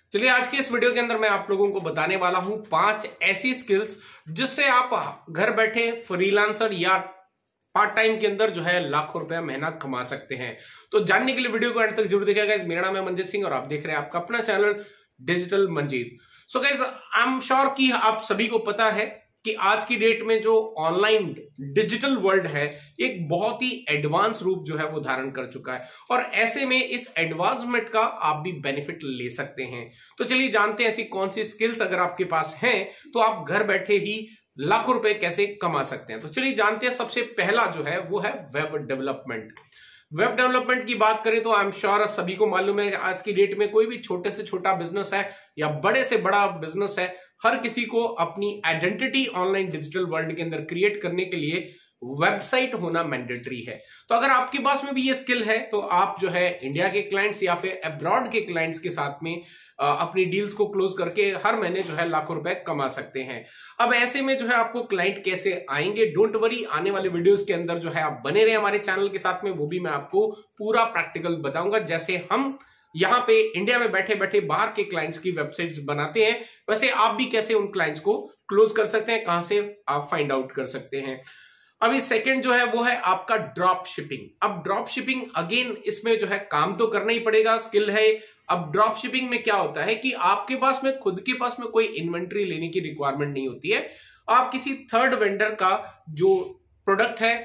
चलिए आज के इस वीडियो के अंदर मैं आप लोगों को बताने वाला हूं 5 ऐसी स्किल्स जिससे आप घर बैठे फ्रीलांसर या पार्ट टाइम के अंदर जो है लाखों रुपया महीना कमा सकते हैं। तो जानने के लिए वीडियो को अंत तक जरूर देखिएगा। गाइस मेरा नाम है मंजीत सिंह और आप देख रहे हैं आपका अपना channel digital Manjeet. So guys I am sure कि आप सभी को पता है कि आज की डेट में जो ऑनलाइन डिजिटल वर्ल्ड है एक बहुत ही एडवांस रूप जो है वो धारण कर चुका है और ऐसे में इस एडवांसमेंट का आप भी बेनिफिट ले सकते हैं। तो चलिए जानते हैं ऐसी कौन सी स्किल्स अगर आपके पास हैं तो आप घर बैठे ही लाखों रुपए कैसे कमा सकते हैं। तो चलिए जानते हैं। सबसे पहला जो है वो है वेब डेवलपमेंट। वेब डेवलपमेंट की बात करें तो आई एम श्योर सभी को मालूम है आज की डेट में कोई भी छोटे से छोटा बिजनेस है या बड़े से बड़ा बिजनेस है, हर किसी को अपनी आइडेंटिटी ऑनलाइन डिजिटल वर्ल्ड के अंदर क्रिएट करने के लिए वेबसाइट होना मैंडेटरी है। तो अगर आपके पास में भी ये स्किल है तो आप जो है इंडिया के क्लाइंट्स या फिर अब्रॉड के क्लाइंट्स के साथ में अपनी डील्स को क्लोज करके हर महीने जो है लाखों रुपए कमा सकते हैं। अब ऐसे में जो है आपको क्लाइंट कैसे आएंगे, डोंट वरी, आने वाले वीडियोस के अंदर जो है आप बने रहे हमारे चैनल के साथ में, वो भी मैं आपको पूरा प्रैक्टिकल बताऊंगा। जैसे हम यहाँ पे इंडिया में बैठे बैठे बाहर के क्लाइंट्स की वेबसाइट्स बनाते हैं, वैसे आप भी कैसे उन क्लाइंट्स को क्लोज कर सकते हैं, कहां से आप फाइंड आउट कर सकते हैं। अभी सेकंड जो है वो है आपका ड्रॉप शिपिंग। अब ड्रॉप शिपिंग अगेन इसमें जो है काम तो करना ही पड़ेगा, स्किल है। अब ड्रॉप शिपिंग में क्या होता है कि आपके पास में खुद के पास में कोई इन्वेंट्री लेने की रिक्वायरमेंट नहीं होती है। आप किसी थर्ड वेंडर का जो प्रोडक्ट है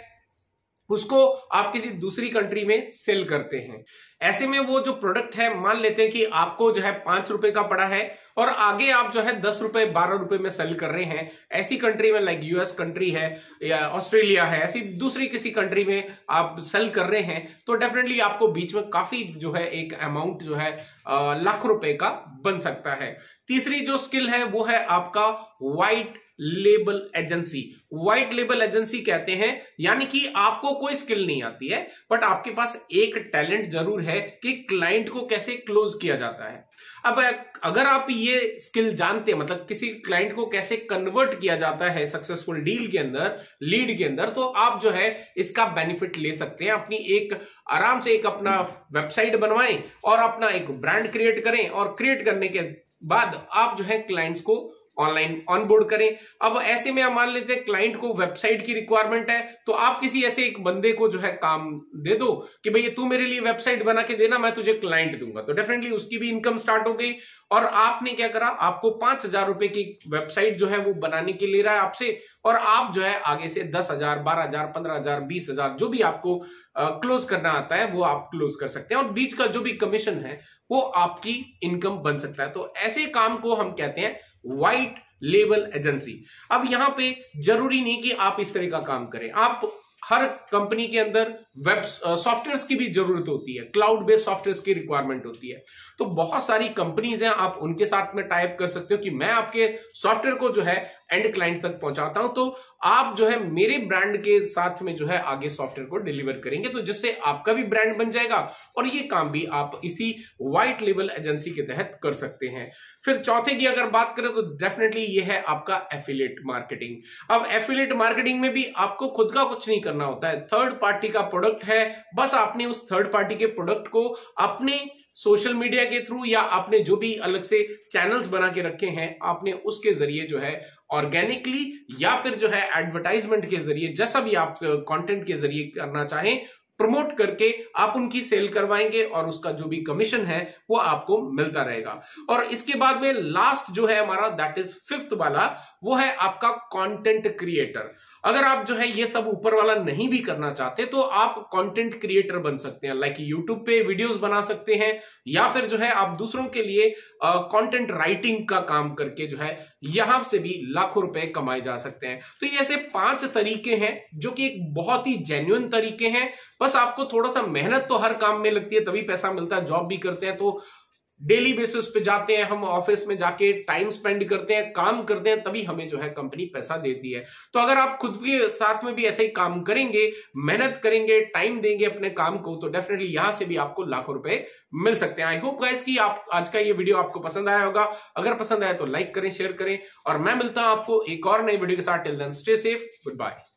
उसको आप किसी दूसरी कंट्री में सेल करते हैं। ऐसे में वो जो प्रोडक्ट है मान लेते हैं कि आपको जो है 5 रुपए का पड़ा है और आगे आप जो है 10 रुपए 12 रुपए में सेल कर रहे हैं। ऐसी कंट्री में लाइक यूएस कंट्री है या ऑस्ट्रेलिया है, ऐसी दूसरी किसी कंट्री में आप सेल कर रहे हैं तो डेफिनेटली आपको बीच में काफी जो है एक अमाउंट जो है लाखों रुपए का बन सकता है। तीसरी जो स्किल है वो है आपका white label agency. White label agency कहते हैं यानी कि आपको कोई स्किल नहीं आती है बट आपके पास एक टैलेंट जरूर है कि क्लाइंट को कैसे क्लोज किया जाता है। अब अगर आप ये स्किल जानते हैं, मतलब किसी क्लाइंट को कैसे कन्वर्ट किया जाता है सक्सेसफुल डील के अंदर, लीड के अंदर, तो आप जो है इसका बेनिफिट ले सकते हैं। अपनी एक आराम से एक अपना वेबसाइट बनवाएं और अपना एक ब्रांड क्रिएट करें और क्रिएट करने के बाद आप जो है क्लाइंट्स को ऑनलाइन ऑनबोर्ड करें। अब ऐसे में हम मान लेते हैं क्लाइंट को वेबसाइट की रिक्वायरमेंट है तो आप किसी ऐसे एक बंदे को जो है काम दे दो कि भैया तू मेरे लिए वेबसाइट बना के देना, मैं तुझे क्लाइंट दूंगा। तो डेफिनेटली उसकी भी इनकम स्टार्ट हो गई और आपने क्या करा, आपको 5,000 रुपए की वेबसाइट जो है वो बनाने के लिए रहा है आपसे और आप जो है आगे से 10,000 12,000 15,000 20,000 जो भी आपको क्लोज करना आता है वो आप क्लोज कर सकते हैं और बीच का जो भी कमीशन है वो आपकी इनकम बन सकता है। तो ऐसे काम को हम कहते हैं व्हाइट लेबल एजेंसी। अब यहां पे जरूरी नहीं कि आप इस तरह का काम करें, आप हर कंपनी के अंदर वेब सॉफ्टवेयर्स की भी जरूरत होती है, क्लाउड बेस्ड सॉफ्टवेयर्स की रिक्वायरमेंट होती है। तो बहुत सारी कंपनीज हैं, आप उनके साथ में टाइप कर सकते हो कि मैं आपके सॉफ्टवेयर को जो है एंड क्लाइंट तक पहुंचाता हूं तो आप जो है मेरे ब्रांड के साथ में जो है आगे सॉफ्टवेयर को डिलीवर करेंगे, तो जिससे आपका भी ब्रांड बन जाएगा और ये काम भी आप इसी व्हाइट लेबल एजेंसी के तहत कर सकते हैं। फिर चौथे की अगर बात करें तो डेफिनेटली ये है आपका एफिलिएट मार्केटिंग। अब एफिलिएट मार्केटिंग में भी आपको खुद का कुछ नहीं करना होता है, थर्ड पार्टी का प्रोडक्ट है, बस आपने उस थर्ड पार्टी के प्रोडक्ट को अपने सोशल मीडिया के थ्रू या आपने जो भी अलग से चैनल्स बना के रखे हैं आपने उसके जरिए जो है ऑर्गेनिकली या फिर जो है एडवर्टाइजमेंट के जरिए, जैसा भी आप कंटेंट के जरिए करना चाहें, प्रमोट करके आप उनकी सेल करवाएंगे और उसका जो भी कमीशन है वो आपको मिलता रहेगा। और इसके बाद में लास्ट जो है हमारा दैट इज फिफ्थ वाला, वो है आपका कंटेंट क्रिएटर। अगर आप जो है ये सब ऊपर वाला नहीं भी करना चाहते तो आप कंटेंट क्रिएटर बन सकते हैं, लाइक यूट्यूब पे वीडियोस बना सकते हैं या फिर जो है आप दूसरों के लिए कंटेंट राइटिंग का काम करके जो है यहां से भी लाखों रुपए कमाए जा सकते हैं। तो ये ऐसे 5 तरीके हैं जो कि एक बहुत ही जेन्युइन तरीके हैं, बस आपको थोड़ा सा मेहनत तो हर काम में लगती है तभी पैसा मिलता है। जॉब भी करते हैं तो डेली बेसिस पे जाते हैं हम, ऑफिस में जाके टाइम स्पेंड करते हैं, काम करते हैं, तभी हमें जो है कंपनी पैसा देती है। तो अगर आप खुद के साथ में भी ऐसे ही काम करेंगे, मेहनत करेंगे, टाइम देंगे अपने काम को, तो डेफिनेटली यहां से भी आपको लाखों रुपए मिल सकते हैं। आई होप गाइस कि आप आज का ये वीडियो आपको पसंद आया होगा। अगर पसंद आया तो लाइक करें, शेयर करें और मैं मिलता हूं आपको एक और नई वीडियो के साथ। Till then stay safe, good bye.